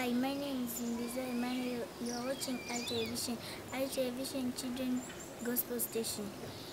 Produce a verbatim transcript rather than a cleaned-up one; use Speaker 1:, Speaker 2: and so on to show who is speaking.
Speaker 1: Hi, my name is Indiza Emmanuel. You are watching I T Vision, I T Vision Children Gospel Station.